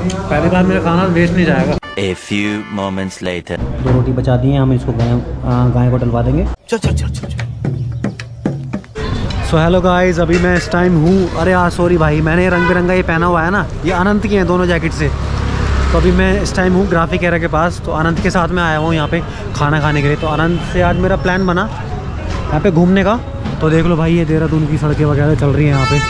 पहली बार मेरा खाना वेस्ट नहीं जाएगा। A few moments later. 2 रोटी बचा दी हैं, हम इसको गाय को डलवा देंगे। चल चल चल चल। सो हेलो गाइस, अभी मैं इस टाइम हूँ, अरे हाँ सॉरी भाई, मैंने रंग बिरंगा ये पहना हुआ है ना, ये अनंत की हैं दोनों जैकेट से। तो अभी मैं इस टाइम हूँ ग्राफिक एरा के पास, तो अनंत के साथ में आया हूँ यहाँ पे खाना खाने के लिए। तो अनंत से आज मेरा प्लान बना यहाँ पे घूमने का। तो देख लो भाई, ये देहरादून की सड़कें वगैरह चल रही हैं यहाँ पे।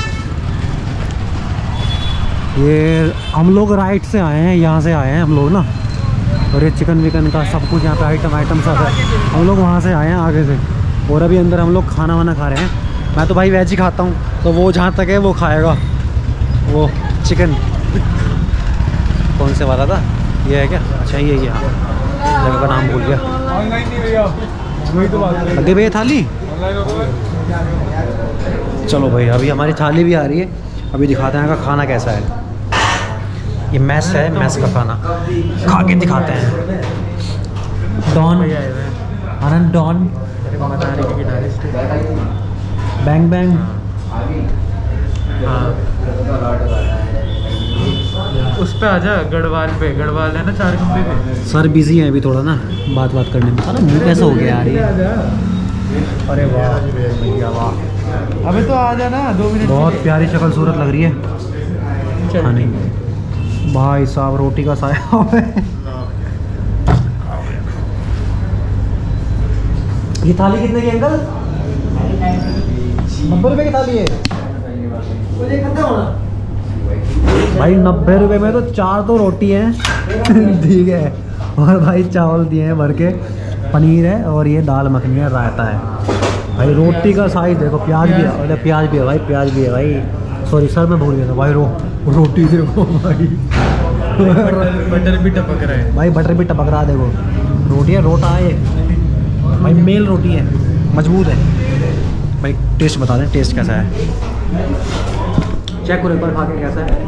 ये हम लोग राइट से आए हैं, यहाँ से आए हैं हम लोग ना, और ये चिकन विकन का सब कुछ यहाँ पे आइटम सब है। हम लोग वहाँ से आए हैं आगे से, और अभी अंदर हम लोग खाना वाना खा रहे हैं। मैं तो भाई वेज ही खाता हूँ, तो वो जहाँ तक है वो खाएगा वो चिकन। कौन से वाला था ये है क्या? अच्छा ये हाँ, जगह का नाम भूल गया। लगे भैया थाली। चलो भाई, अभी हमारी थाली भी आ रही है, अभी दिखाते हैं का खाना कैसा है। ये मैस है, मैस का खाना खा के दिखाते हैं। Don Anand, don bang bang. उस पे आजा, गढ़वाल पे, गढ़वाल है ना 4 खंबे पे। सर बिजी है अभी थोड़ा ना बात करने में। अरे मुँह कैसा हो गया यार ये। अरे वाह भैया वाह, अबे तो आजा ना 2 मिनट। बहुत प्यारी शक्ल सूरत लग रही है खाने में। भाई साहब रोटी का साया है। ये थाली कितने की अंकल? 90 रुपए की थाली है भाई। 90 रुपए में तो 4 तो रोटी है ठीक है, और भाई चावल दिए हैं भर के, पनीर है, और ये दाल मखनी है, रायता है भाई। रोटी का साइज देखो, प्याज भी है, अरे प्याज भी है भाई, प्याज भी है भाई। सॉरी सर, मैं भूल गया था भाई। रोटी देखो भाई, बटर भी टपक रहा है भाई, बटर भी टपक रहा है। देखो रोटी है, रोटा है भाई, मेल रोटी है, मजबूत है भाई। टेस्ट बता दें, टेस्ट कैसा है? चेक करो एक बार खा के कैसा है।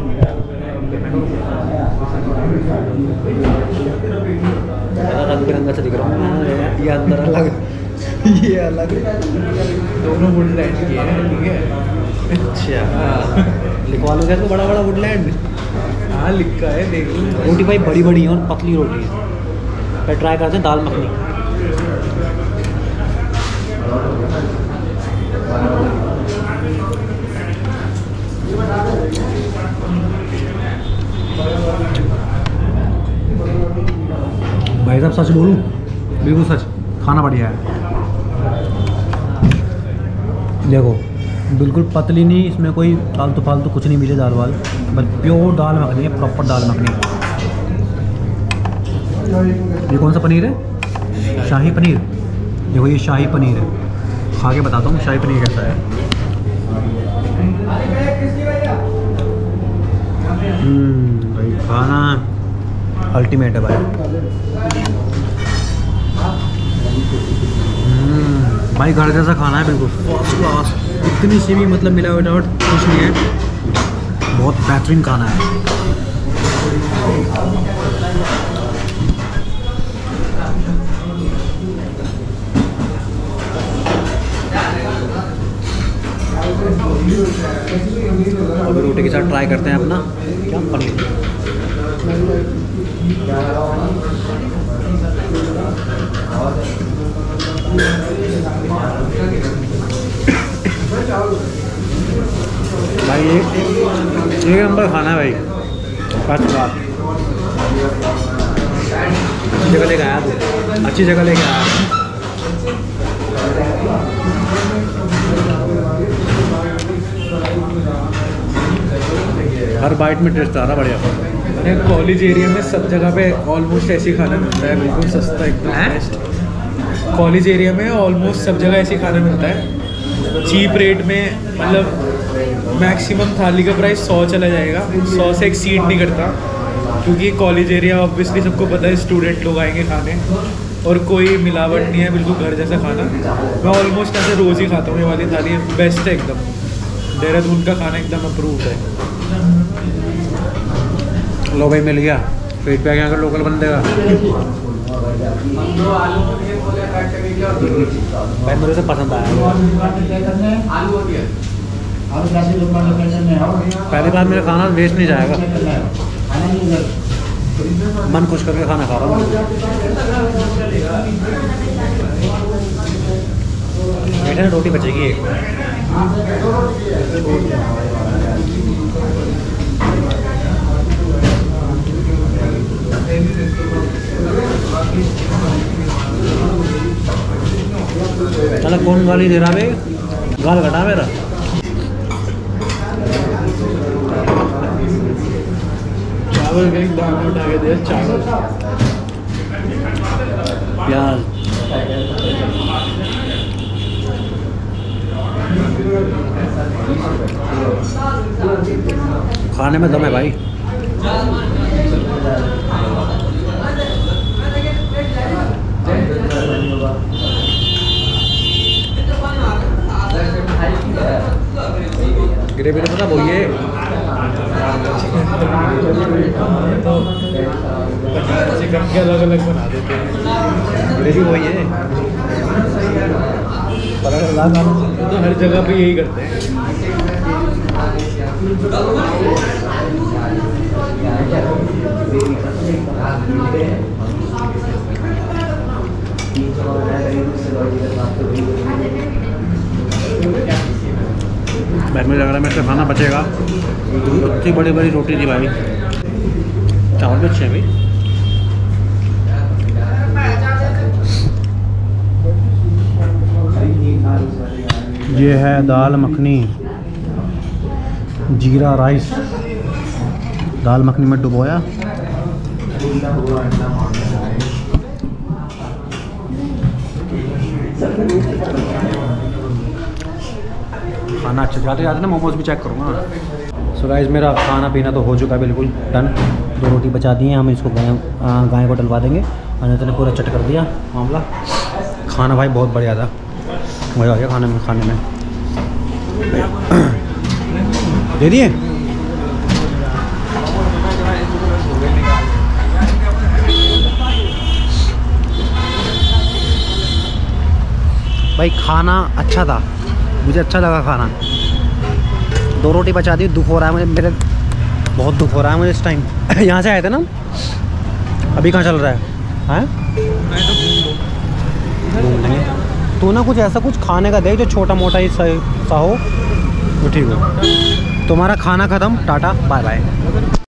रंग बिरंगा से दिख रहा हूँ, ये अंदर अलग ये अलग, दोनों वुडलैंड की है, ठीक है। अच्छा लिखवा लो क्या तो, बड़ा बड़ा वुडलैंड। हाँ लिखा है, देख लो। रोटी भाई बड़ी बड़ी है और पतली रोटी है। फिर ट्राई करते हैं दाल मखनी। भाई साहब सच बोलूं, बिल्कुल सच, खाना बढ़िया है। देखो बिल्कुल पतली नहीं, इसमें कोई फालतू फालतू कुछ नहीं मिले दाल वाल, बस प्योर दाल मखनी है, प्रॉपर दाल मखनी। ये कौन सा पनीर है? शाही पनीर। देखो ये शाही पनीर है, खा के बताता हूँ शाही पनीर कैसा है। भाई खाना अल्टीमेट है भाई। भाई घर जैसा खाना है बिल्कुल फर्स्ट क्लास, इतनी सी भी मतलब मिलावट कुछ नहीं है, बहुत बेहतरीन खाना है। अभी रोटी के साथ ट्राई करते हैं अपना क्या पनीर। भाई एक नंबर खाना है भाई, फर्स्ट क्लास। अच्छी जगह लेके आया तू, अच्छी जगह लेके आया। हर बाइट में टेस्ट आ रहा बढ़िया। कॉलेज एरिया में सब जगह पे ऑलमोस्ट ऐसी खाना मिलता है, बिल्कुल सस्ता एकदम बेस्ट। कॉलेज एरिया में ऑलमोस्ट सब जगह ऐसी खाना मिलता है, चीप रेट में। मतलब मैक्सिमम थाली का प्राइस 100 चला जाएगा, 100 से एक्सीड नहीं करता, क्योंकि कॉलेज एरिया ऑब्वियसली सबको पता है, स्टूडेंट लोग आएंगे खाने, और कोई मिलावट नहीं है, बिल्कुल घर जैसा खाना। मैं ऑलमोस्ट ऐसे रोज़ ही खाता हूँ, ये वाली थाली बेस्ट है एकदम। देहरादून का खाना एकदम अप्रूव्ड है। लो भाई मिल गया, फीडबैक यहाँ का लोकल बन देगा भाई, मुझे से पसंद आया। पहली बार मेरा खाना वेस्ट नहीं जाएगा। मन खुश करके खाना खा रहा हूँ। बेटा रोटी बचेगी एक। चलो कौन गाली दे रहा बे, गाल कटा मेरा। चावल का एक दाना उठा के दिया, चावल प्याज। खाने में दम है भाई। ग्रेवी तो पता वो ये चिकन के अलग अलग बना देते हैं। ग्रेवी वही है, तो हर जगह पे यही करते हैं। भाई मुझे लग रहा है मेरे से खाना बचेगा। इतनी बड़ी बड़ी रोटी थी भाई, चावल भी अच्छे हैं भाई। ये है दाल मखनी, जीरा राइस। दाल मखनी में डुबोया, खाना अच्छा जाते जाते ना मोमोज भी चेक करूँगा। सो गाइस मेरा खाना पीना तो हो चुका है बिल्कुल डन। 2 रोटी बचा दी हैं, हम इसको गाय को डलवा देंगे। अनिता ने पूरा चट कर दिया मामला। खाना भाई बहुत बढ़िया था, मज़ा आ गया खाने में। दे दिए भाई, खाना अच्छा था, मुझे अच्छा लगा खाना। 2 रोटी बचा दी। दुख हो रहा है मुझे, मेरे बहुत दुख हो रहा है मुझे इस टाइम। यहाँ से आए थे ना, अभी कहाँ चल रहा है? घूम लेंगे। तो ना कुछ ऐसा कुछ खाने का दे जो छोटा मोटा ही सा हो, तो ठीक हो। तुम्हारा खाना ख़त्म, टाटा बाय बाय।